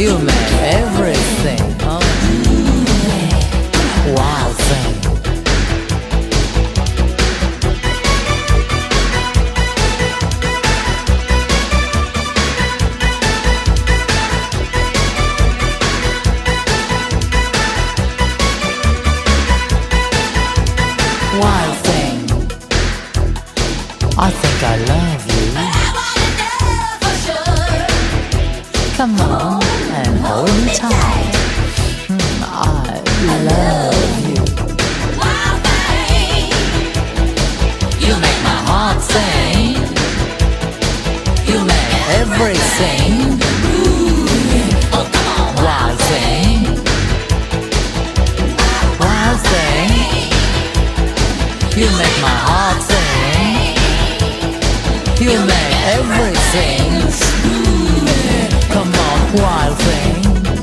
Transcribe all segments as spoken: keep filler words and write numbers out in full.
You make everything oh. Wild thing. Wild thing. I think I love you. Come on and hold me tight. Mm, I love you. Wild thing. You make my heart sing. You make everything. Oh, come on, wild thing. Wild thing. You make my heart sing. You make everything. Come on, wild thing.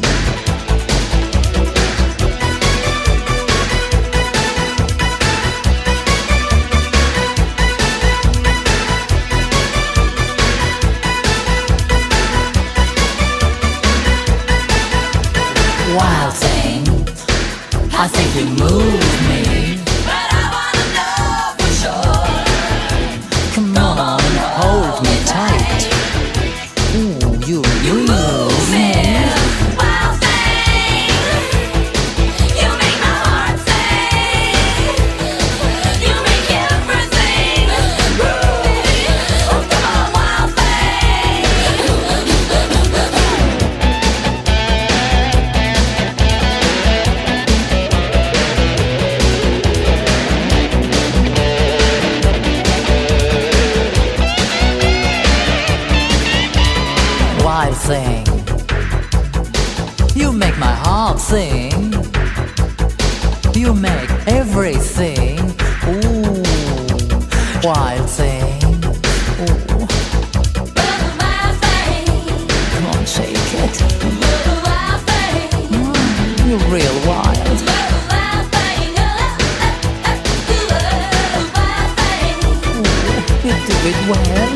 Wild thing. I think you move me. But I wanna know for sure. Come on, hold me tight. Ooh, you, you move me. Wild thing. You make my heart sing. You make everything. Oh, come on, wild thing. Wild thing. You make my heart sing. You make everything. Ooh, wild thing. Ooh. Come on, shake it. Mm, you're real wild. Ooh, you do it well.